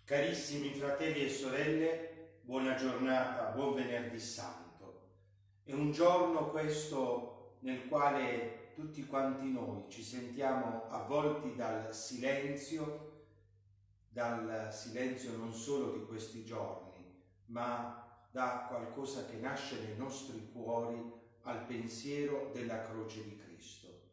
Carissimi fratelli e sorelle, buona giornata, buon venerdì santo. È un giorno questo nel quale tutti quanti noi ci sentiamo avvolti dal silenzio non solo di questi giorni, ma da qualcosa che nasce nei nostri cuori al pensiero della croce di Cristo.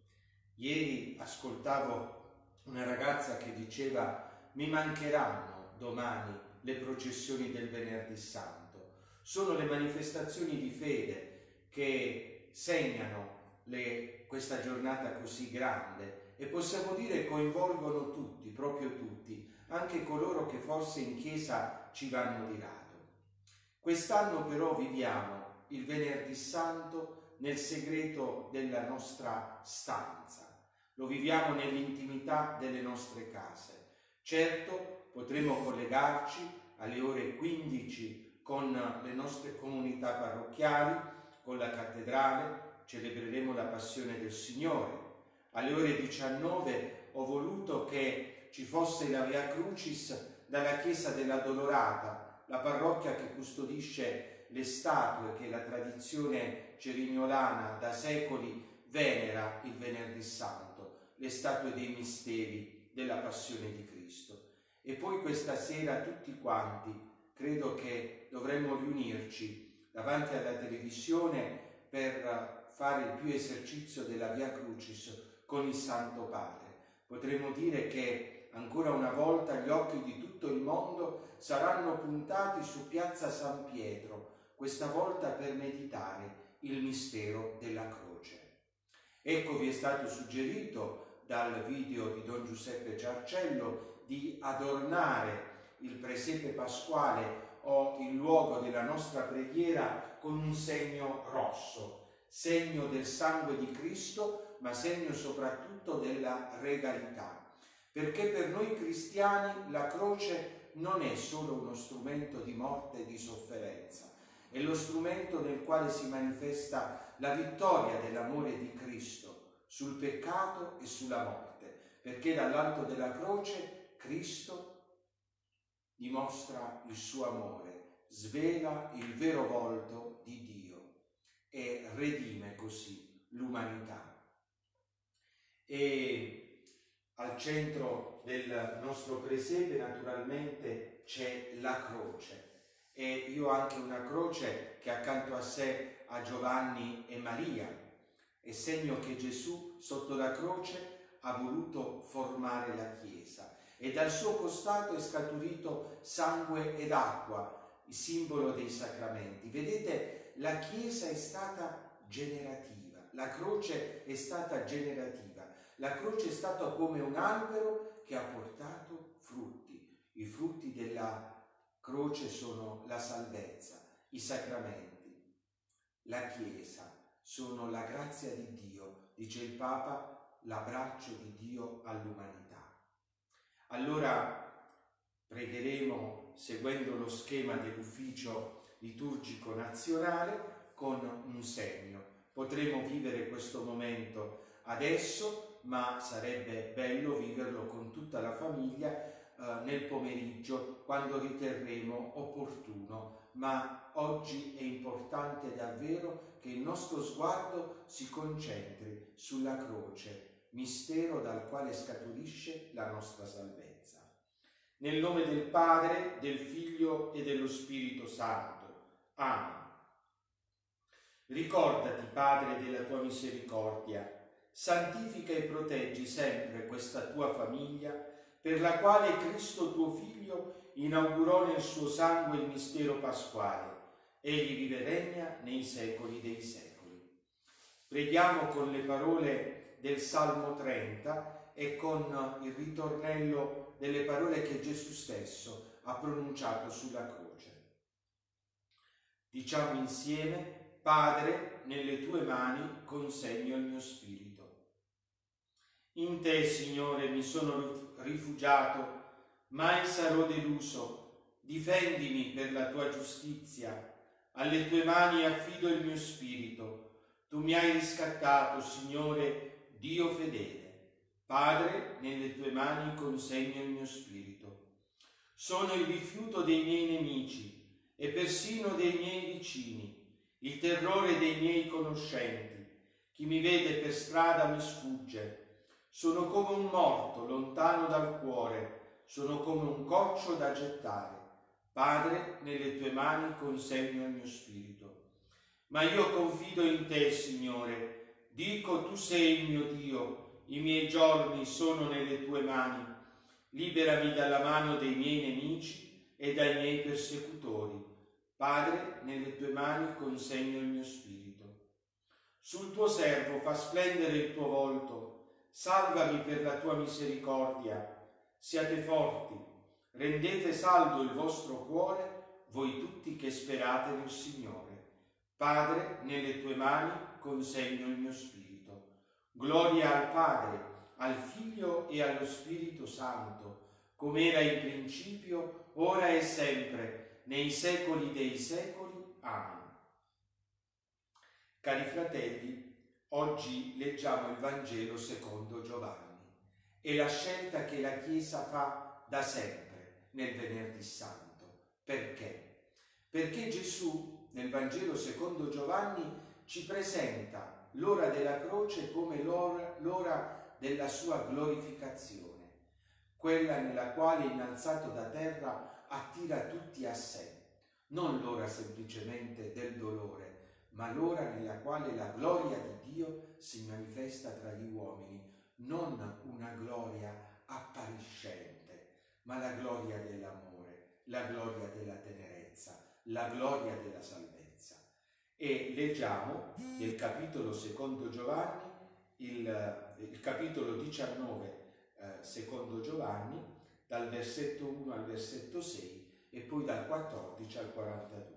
Ieri ascoltavo una ragazza che diceva: mi mancheranno domani le processioni del venerdì santo. Sono le manifestazioni di fede che segnano questa giornata così grande e possiamo dire coinvolgono tutti, proprio tutti, anche coloro che forse in chiesa ci vanno di rado. Quest'anno però viviamo il venerdì santo nel segreto della nostra stanza, lo viviamo nell'intimità delle nostre case. Certo, potremo collegarci alle ore 15 con le nostre comunità parrocchiali, con la cattedrale, celebreremo la Passione del Signore. Alle ore 19 ho voluto che ci fosse la Via Crucis dalla Chiesa della Dolorata, la parrocchia che custodisce le statue che la tradizione cerignolana da secoli venera il venerdì santo, le statue dei misteri della Passione di Cristo. E poi questa sera tutti quanti credo che dovremmo riunirci davanti alla televisione per fare il più esercizio della Via Crucis con il Santo Padre. Potremmo dire che ancora una volta gli occhi di tutto il mondo saranno puntati su Piazza San Pietro, questa volta per meditare il mistero della croce. Ecco, vi è stato suggerito dal video di Don Giuseppe Giarcello di adornare il presepe pasquale o il luogo della nostra preghiera con un segno rosso, segno del sangue di Cristo, ma segno soprattutto della regalità. Perché per noi cristiani la croce non è solo uno strumento di morte e di sofferenza, è lo strumento nel quale si manifesta la vittoria dell'amore di Cristo sul peccato e sulla morte, perché dall'alto della croce Cristo dimostra il suo amore, svela il vero volto di Dio e redime così l'umanità. E al centro del nostro presepe naturalmente c'è la croce, e io ho anche una croce che accanto a sé ha Giovanni e Maria, è segno che Gesù sotto la croce ha voluto formare la Chiesa. E dal suo costato è scaturito sangue ed acqua, il simbolo dei sacramenti. Vedete, la Chiesa è stata generativa, la croce è stata generativa, la croce è stata come un albero che ha portato frutti. I frutti della croce sono la salvezza, i sacramenti, la Chiesa sono la grazia di Dio, dice il Papa, l'abbraccio di Dio all'umanità. Allora pregheremo seguendo lo schema dell'ufficio liturgico nazionale con un segno. Potremo vivere questo momento adesso, ma sarebbe bello viverlo con tutta la famiglia nel pomeriggio, quando riterremo opportuno. Ma oggi è importante davvero che il nostro sguardo si concentri sulla croce, mistero dal quale scaturisce la nostra salvezza. Nel nome del Padre, del Figlio e dello Spirito Santo. Amen. Ricordati, Padre, della tua misericordia, santifica e proteggi sempre questa tua famiglia, per la quale Cristo tuo Figlio inaugurò nel suo sangue il mistero pasquale. Egli vive e regna nei secoli dei secoli. Preghiamo con le parole del Salmo 30 e con il ritornello delle parole che Gesù stesso ha pronunciato sulla croce. Diciamo insieme: Padre, nelle tue mani consegno il mio spirito. In te, Signore, mi sono rifugiato, mai sarò deluso. Difendimi per la tua giustizia, alle tue mani affido il mio spirito. Tu mi hai riscattato, Signore, Dio fedele. Padre, nelle tue mani consegno il mio spirito. Sono il rifiuto dei miei nemici e persino dei miei vicini, il terrore dei miei conoscenti. Chi mi vede per strada mi sfugge. Sono come un morto lontano dal cuore, sono come un coccio da gettare. Padre, nelle tue mani consegno il mio spirito. Ma io confido in te, Signore. Dico, tu sei il mio Dio, i miei giorni sono nelle tue mani. Liberami dalla mano dei miei nemici e dai miei persecutori. Padre, nelle tue mani consegno il mio spirito. Sul tuo servo fa splendere il tuo volto, salvami per la tua misericordia. Siate forti, rendete saldo il vostro cuore, voi tutti che sperate nel Signore. Padre, nelle tue mani consegno il mio spirito. Gloria al Padre, al Figlio e allo Spirito Santo, come era in principio, ora e sempre, nei secoli dei secoli. Amen. Cari fratelli, oggi leggiamo il Vangelo secondo Giovanni. È la scelta che la Chiesa fa da sempre nel Venerdì Santo. Perché? Perché Gesù nel Vangelo secondo Giovanni ci presenta l'ora della croce come l'ora della sua glorificazione, quella nella quale, innalzato da terra, attira tutti a sé, non l'ora semplicemente del dolore, ma l'ora nella quale la gloria di Dio si manifesta tra gli uomini, non una gloria appariscente, ma la gloria dell'amore, la gloria della tenerezza, la gloria della salvezza. E leggiamo nel capitolo secondo Giovanni, il capitolo 19 secondo Giovanni, dal versetto 1 al versetto 6 e poi dal 14 al 42.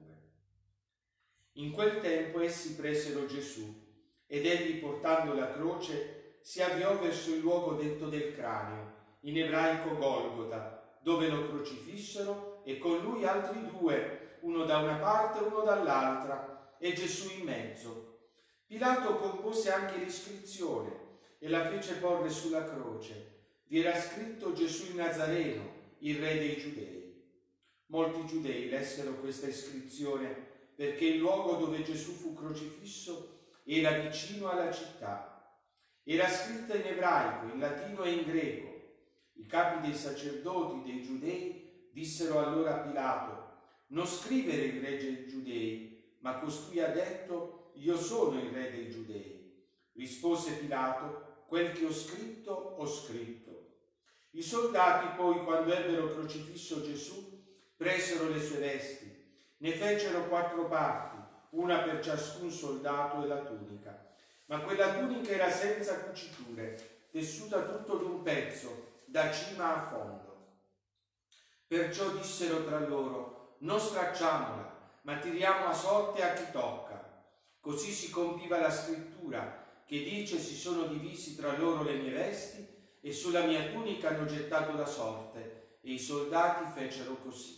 In quel tempo essi presero Gesù ed egli, portando la croce, si avviò verso il luogo detto del cranio, in ebraico Golgota, dove lo crocifissero e con lui altri due, uno da una parte e uno dall'altra, e Gesù in mezzo. Pilato compose anche l'iscrizione e la fece porre sulla croce. Vi era scritto Gesù il Nazareno, il re dei Giudei. Molti giudei lessero questa iscrizione perché il luogo dove Gesù fu crocifisso era vicino alla città. Era scritta in ebraico, in latino e in greco. I capi dei sacerdoti dei giudei dissero allora a Pilato: non scrivere il re dei giudei, ma costui ha detto: io sono il re dei giudei. Rispose Pilato: quel che ho scritto, ho scritto. I soldati poi, quando ebbero crocifisso Gesù, presero le sue vesti, ne fecero 4 parti, una per ciascun soldato, e la tunica. Ma quella tunica era senza cuciture, tessuta tutto d'un pezzo, da cima a fondo. Perciò dissero tra loro: non stracciamola, ma tiriamo a sorte a chi tocca. Così si compiva la scrittura, che dice: si sono divisi tra loro le mie vesti, e sulla mia tunica hanno gettato la sorte. E i soldati fecero così.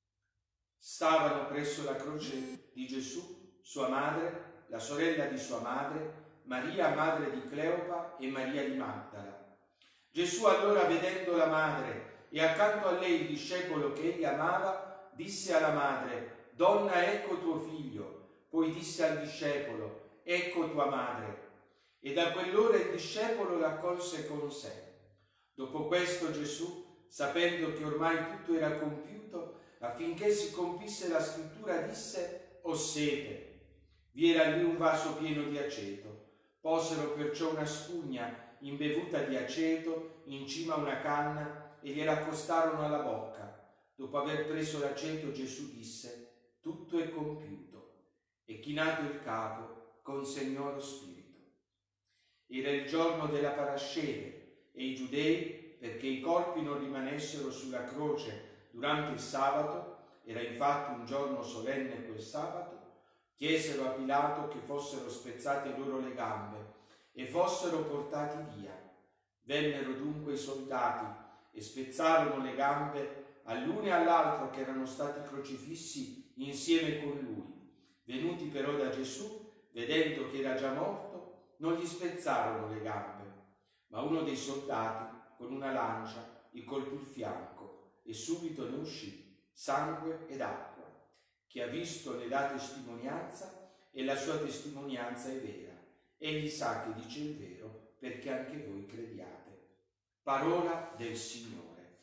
Stavano presso la croce di Gesù sua madre, la sorella di sua madre, Maria, madre di Cleopa, e Maria di Magdala. Gesù allora, vedendo la madre e accanto a lei il discepolo che egli amava, disse alla madre: donna, ecco tuo figlio. Poi disse al discepolo: ecco tua madre. E da quell'ora il discepolo l'accolse con sé. Dopo questo Gesù, sapendo che ormai tutto era compiuto, affinché si compisse la scrittura, disse: ho sete. Vi era lì un vaso pieno di aceto. Posero perciò una spugna imbevuta di aceto in cima a una canna e gliela accostarono alla bocca. Dopo aver preso l'aceto, Gesù disse: tutto è compiuto. E chinato il capo, consegnò lo spirito. Era il giorno della parasceve e i giudei, perché i corpi non rimanessero sulla croce durante il sabato, era infatti un giorno solenne quel sabato, chiesero a Pilato che fossero spezzate loro le gambe e fossero portati via. Vennero dunque i soldati e spezzarono le gambe all'uno e all'altro che erano stati crocifissi insieme con lui. Venuti però da Gesù, vedendo che era già morto, non gli spezzarono le gambe, ma uno dei soldati con una lancia gli colpì il fianco e subito ne uscì sangue ed acqua. Chi ha visto ne dà testimonianza e la sua testimonianza è vera. Egli sa che dice il vero perché anche voi crediate. Parola del Signore.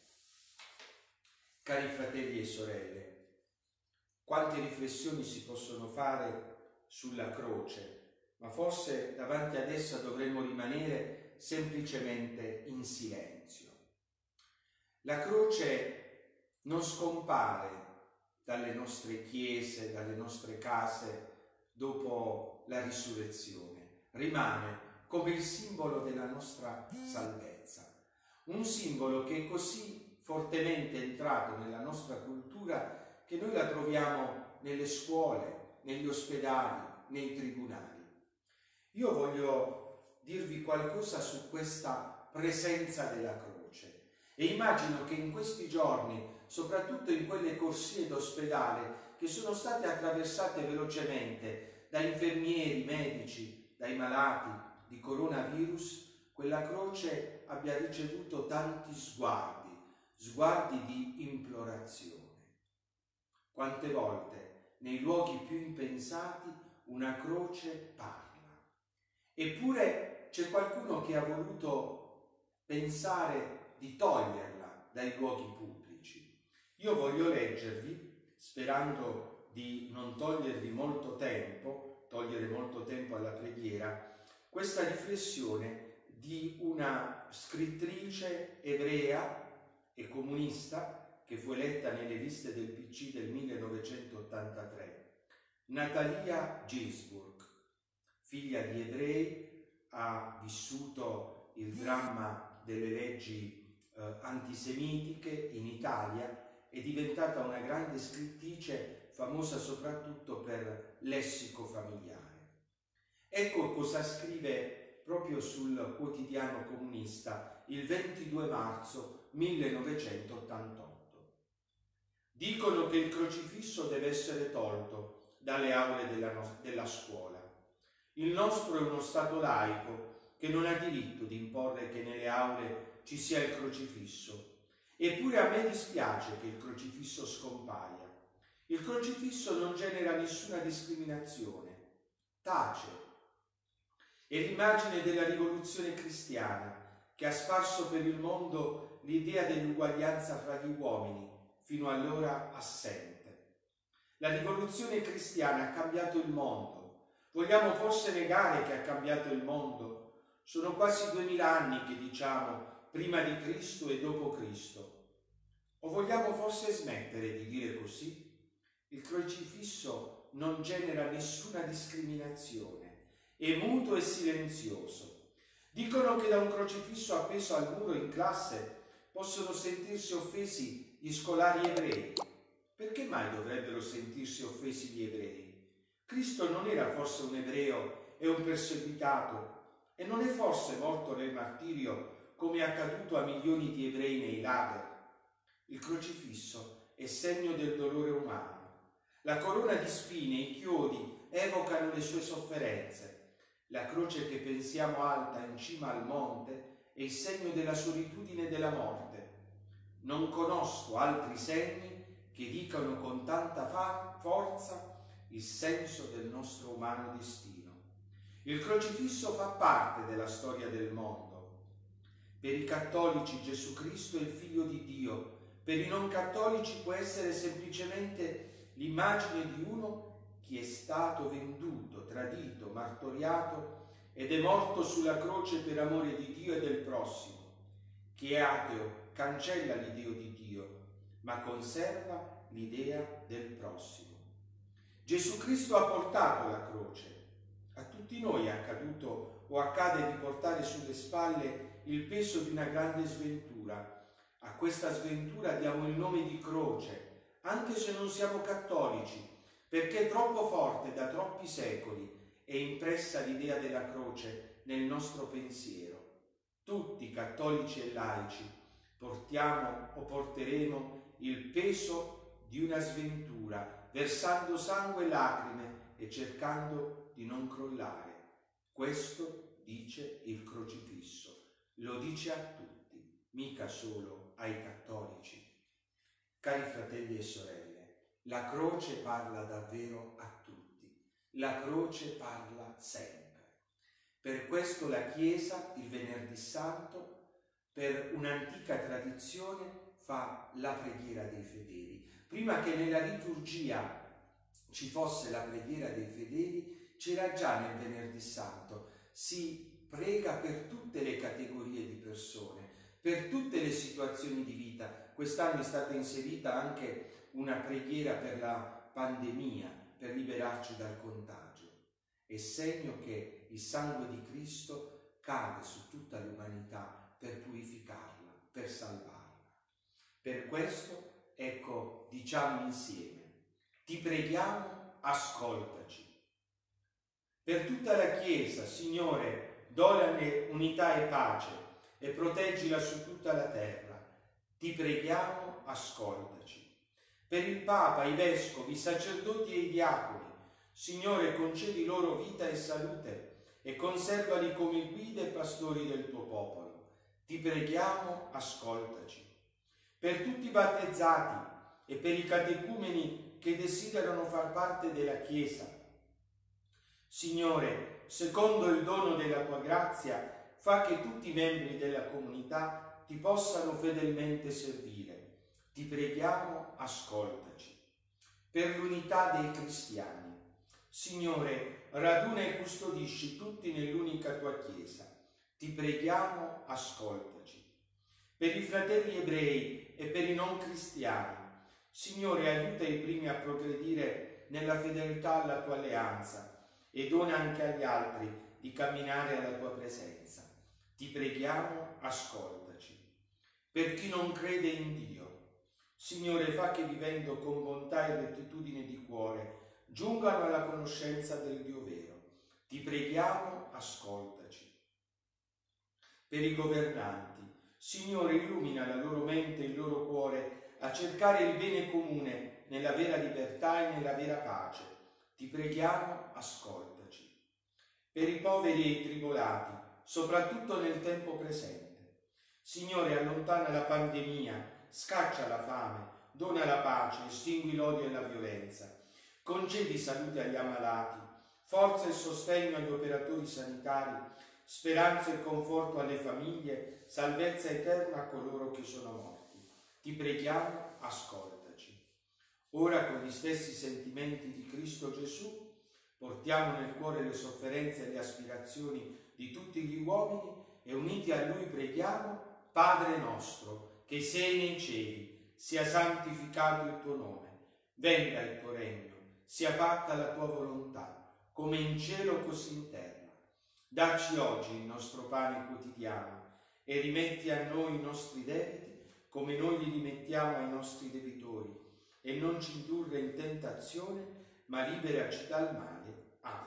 Cari fratelli e sorelle, quante riflessioni si possono fare sulla croce, ma forse davanti ad essa dovremmo rimanere semplicemente in silenzio. La croce non scompare dalle nostre chiese, dalle nostre case dopo la risurrezione, rimane come il simbolo della nostra salvezza, un simbolo che è così fortemente entrato nella nostra cultura che noi la troviamo nelle scuole, negli ospedali, nei tribunali. Io voglio dirvi qualcosa su questa presenza della croce e immagino che in questi giorni, soprattutto in quelle corsie d'ospedale che sono state attraversate velocemente da infermieri, medici, dai malati di coronavirus, quella croce abbia ricevuto tanti sguardi di implorazione. Quante volte nei luoghi più impensati una croce parla. Eppure c'è qualcuno che ha voluto pensare di toglierla dai luoghi pubblici. Io voglio leggervi, sperando di non togliere molto tempo alla preghiera, questa riflessione di una scrittrice ebrea e comunista che fu eletta nelle liste del PC del 1983, Natalia Ginzburg, figlia di ebrei, ha vissuto il dramma delle leggi antisemitiche in Italia, è diventata una grande scrittrice famosa soprattutto per Lessico familiare. Ecco cosa scrive proprio sul quotidiano comunista il 22 marzo 1988. Dicono che il crocifisso deve essere tolto dalle aule della scuola. Il nostro è uno Stato laico che non ha diritto di imporre che nelle aule ci sia il crocifisso. Eppure a me dispiace che il crocifisso scompaia. Il crocifisso non genera nessuna discriminazione, tace. È l'immagine della rivoluzione cristiana che ha sparso per il mondo l'idea dell'uguaglianza fra gli uomini, fino allora assente. La rivoluzione cristiana ha cambiato il mondo. Vogliamo forse negare che ha cambiato il mondo? Sono quasi 2000 anni che diciamo prima di Cristo e dopo Cristo. O vogliamo forse smettere di dire così? Il crocifisso non genera nessuna discriminazione. È muto e silenzioso. Dicono che da un crocifisso appeso al muro in classe possono sentirsi offesi gli scolari ebrei. Perché mai dovrebbero sentirsi offesi gli ebrei? Cristo non era forse un ebreo e un perseguitato e non è forse morto nel martirio come è accaduto a milioni di ebrei nei lager? Il crocifisso è segno del dolore umano. La corona di spine e i chiodi evocano le sue sofferenze. La croce che pensiamo alta in cima al monte è il segno della solitudine e della morte. Non conosco altri segni che dicano con tanta forza il senso del nostro umano destino. Il crocifisso fa parte della storia del mondo. Per i cattolici Gesù Cristo è il Figlio di Dio, per i non cattolici può essere semplicemente l'immagine di uno che è stato venduto, tradito, martoriato ed è morto sulla croce per amore di Dio e del prossimo. Chi è ateo cancella l'idea di Dio, ma conserva l'idea del prossimo. Gesù Cristo ha portato la croce. A tutti noi è accaduto o accade di portare sulle spalle il peso di una grande sventura. A questa sventura diamo il nome di croce, anche se non siamo cattolici, perché è troppo forte da troppi secoli è impressa l'idea della croce nel nostro pensiero. Tutti, cattolici e laici, portiamo o porteremo il peso di una sventura, versando sangue e lacrime e cercando di non crollare. Questo dice il crocifisso, lo dice a tutti, mica solo ai cattolici. Cari fratelli e sorelle, la croce parla davvero a tutti, la croce parla sempre. Per questo la Chiesa, il Venerdì Santo, per un'antica tradizione, fa la preghiera dei fedeli. Prima che nella liturgia ci fosse la preghiera dei fedeli, c'era già nel Venerdì Santo. Si prega per tutte le categorie di persone, per tutte le situazioni di vita. Quest'anno è stata inserita anche una preghiera per la pandemia, per liberarci dal contagio. È segno che il sangue di Cristo cade su tutta l'umanità per purificarla, per salvarla. Per questo, ecco, diciamo insieme: ti preghiamo, ascoltaci. Per tutta la Chiesa, Signore, donane unità e pace e proteggila su tutta la terra. Ti preghiamo, ascoltaci. Per il Papa, i Vescovi, i sacerdoti e i diaconi, Signore, concedi loro vita e salute e conservali come guide e pastori del tuo popolo. Ti preghiamo, ascoltaci. Per tutti i battezzati e per i catecumeni che desiderano far parte della Chiesa, Signore, secondo il dono della tua grazia, fa che tutti i membri della comunità ti possano fedelmente servire. Ti preghiamo, ascoltaci. Per l'unità dei cristiani, Signore, raduna e custodisci tutti nell'unica tua Chiesa. Ti preghiamo, ascoltaci. Per i fratelli ebrei e per i non cristiani, Signore, aiuta i primi a progredire nella fedeltà alla tua alleanza e dona anche agli altri di camminare alla tua presenza. Ti preghiamo, ascoltaci. Per chi non crede in Dio, Signore, fa che vivendo con bontà e rettitudine di cuore giungano alla conoscenza del Dio vero. Ti preghiamo, ascoltaci. Per i governanti, Signore, illumina la loro mente e il loro cuore a cercare il bene comune nella vera libertà e nella vera pace. Ti preghiamo, ascoltaci. Per i poveri e i tribolati, soprattutto nel tempo presente, Signore, allontana la pandemia, scaccia la fame, dona la pace, estingui l'odio e la violenza. Concedi salute agli ammalati, forza e sostegno agli operatori sanitari, speranza e conforto alle famiglie, salvezza eterna a coloro che sono morti. Ti preghiamo, ascoltaci. Ora, con gli stessi sentimenti di Cristo Gesù, portiamo nel cuore le sofferenze e le aspirazioni di tutti gli uomini e uniti a Lui preghiamo: Padre nostro, che sei nei cieli, sia santificato il tuo nome, venga il tuo regno, sia fatta la tua volontà, come in cielo così in terra. Dacci oggi il nostro pane quotidiano e rimetti a noi i nostri debiti, come noi li rimettiamo ai nostri debitori, e non ci indurre in tentazione, ma liberaci dal male. Amen.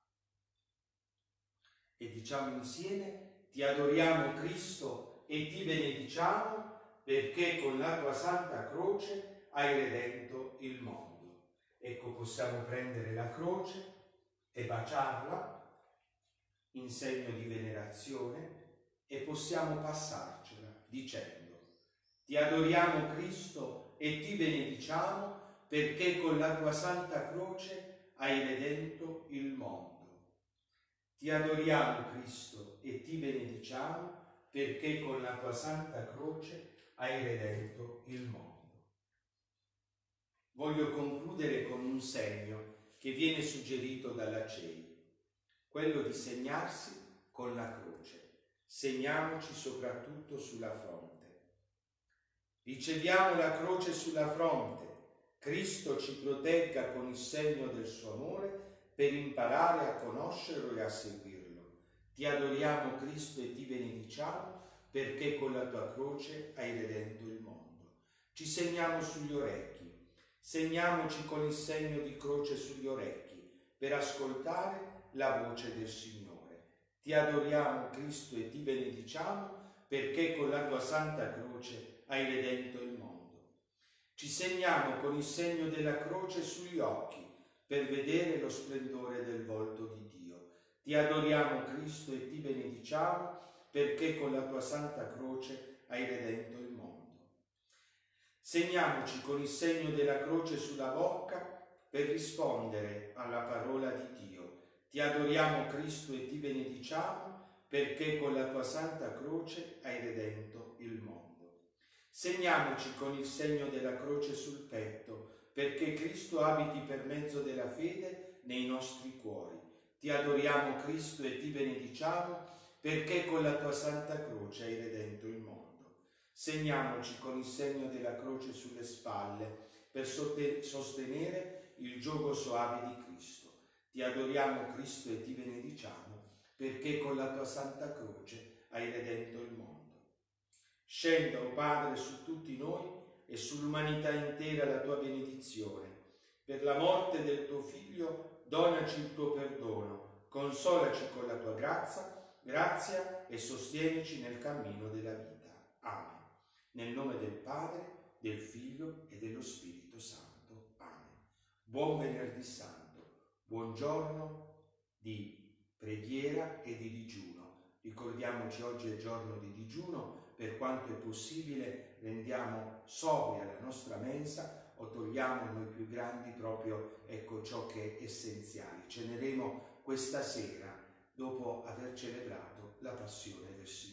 E diciamo insieme: ti adoriamo Cristo e ti benediciamo, perché con la tua santa croce hai redento il mondo. Ecco, possiamo prendere la croce e baciarla in segno di venerazione e possiamo passarcela dicendo: ti adoriamo Cristo e ti benediciamo, perché con la tua santa croce hai redento il mondo. Ti adoriamo Cristo e ti benediciamo, perché con la tua santa croce hai redento il mondo. Voglio concludere con un segno che viene suggerito dalla CEI, quello di segnarsi con la croce. Segniamoci soprattutto sulla fronte. Riceviamo la croce sulla fronte. Cristo ci protegga con il segno del suo amore per imparare a conoscerlo e a seguirlo. Ti adoriamo Cristo e ti benediciamo, perché con la tua croce hai redento il mondo. Ci segniamo sugli orecchi. Segniamoci con il segno di croce sugli orecchi per ascoltare la voce del Signore. Ti adoriamo Cristo e ti benediciamo, perché con la tua santa croce hai redento il mondo. Ci segniamo con il segno della croce sugli occhi per vedere lo splendore del volto di Dio. Ti adoriamo Cristo e ti benediciamo, perché con la tua santa croce hai redento il mondo. Segniamoci con il segno della croce sulla bocca per rispondere alla parola di Dio. Ti adoriamo Cristo e ti benediciamo perché con la tua santa croce hai redento il mondo. Segniamoci con il segno della croce sul petto perché Cristo abiti per mezzo della fede nei nostri cuori. Ti adoriamo Cristo e ti benediciamo perché con la tua santa croce hai redento il mondo. Segniamoci con il segno della croce sulle spalle per sostenere il giogo soave di Cristo. Ti adoriamo Cristo e ti benediciamo perché con la tua santa croce hai redento il mondo. Scenda, o Padre, su tutti noi e sull'umanità intera la tua benedizione. Per la morte del tuo Figlio donaci il tuo perdono, consolaci con la tua grazia e sostienici nel cammino della vita. Amen. Nel nome del Padre, del Figlio e dello Spirito Santo. Amen. Buon Venerdì Santo, buon giorno di preghiera e di digiuno. Ricordiamoci, oggi è giorno di digiuno, per quanto è possibile rendiamo sobria la nostra mensa o togliamo noi più grandi proprio ciò che è essenziale. Ceneremo questa sera dopo aver celebrato la passione del Signore.